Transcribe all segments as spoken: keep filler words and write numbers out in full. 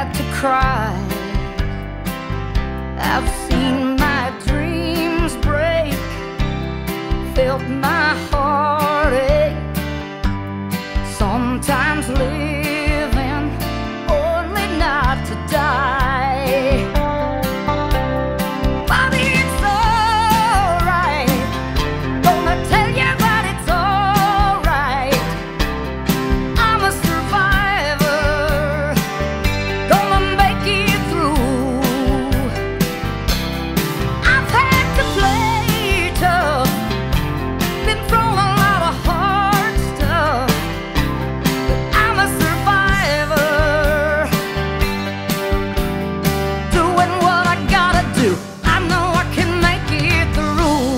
had to cry. I've seen my dreams break, felt my heart ache. Sometimes living only not to die. But it's alright, gonna tell you that it's alright. I'm a survivor, gonna make it through. I've had to play tough, been through a lot of hard stuff, but I'm a survivor, doing what I gotta do. I know I can make it through.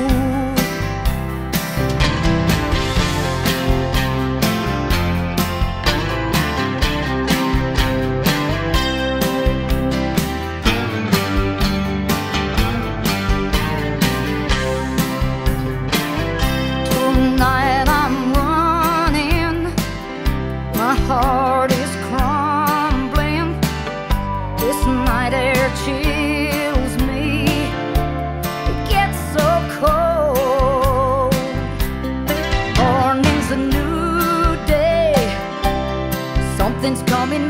Tonight I'm running, my heart is crumbling. This night air chills me, it gets so cold. Morning's a new day, something's coming